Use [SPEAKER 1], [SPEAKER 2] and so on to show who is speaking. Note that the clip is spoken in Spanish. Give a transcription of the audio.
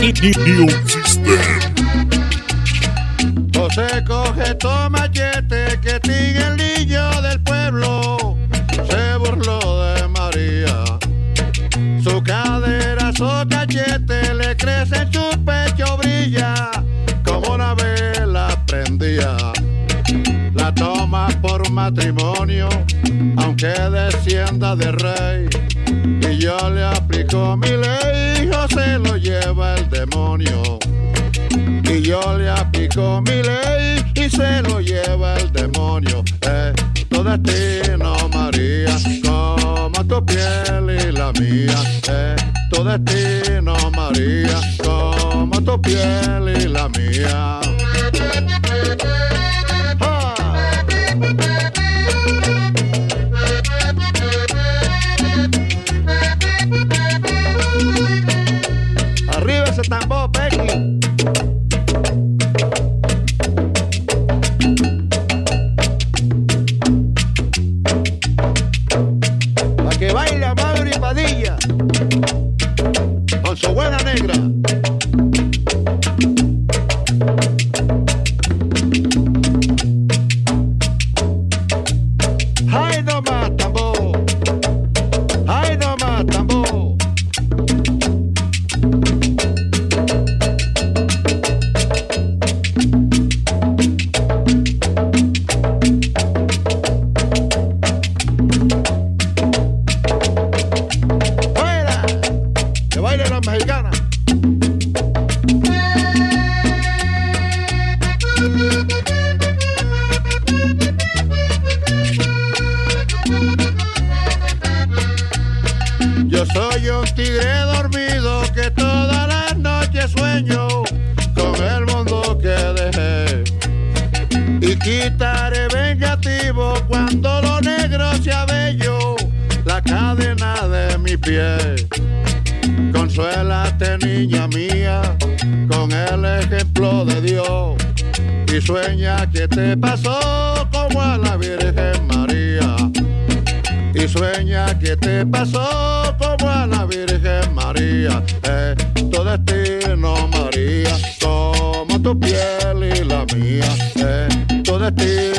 [SPEAKER 1] New System.
[SPEAKER 2] José coge machete que tiene el niño del pueblo. Se burló de María. Su cadera, su cachete le crece en su pecho, brilla como una vela prendía. La toma por matrimonio, aunque descienda de rey. Y yo le aplico mi ley, José lo lleva el demonio. Y yo le aplico mi ley y se lo lleva el demonio. Tu destino, María, como tu piel y la mía. Tu destino, María, como tu piel y la mía. Arriba ese tambor, Becky. Pa' que baile a Mauri Padilla con su buena negra. ¡Ay, no más tambor! ¡Ay, no más tambor! ¡Fuera! ¡Que bailen las mexicanas! Yo soy un tigre dormido que todas las noches sueño con el mundo que dejé. Y quitaré vengativo cuando lo negro sea bello la cadena de mi pie. Consuélate, niña mía, con el ejemplo de Dios. Y sueña que te pasó como a la Virgen María. Y sueña que te pasó como a la Virgen María. Tu destino, María, como tu piel y la mía. Tu destino.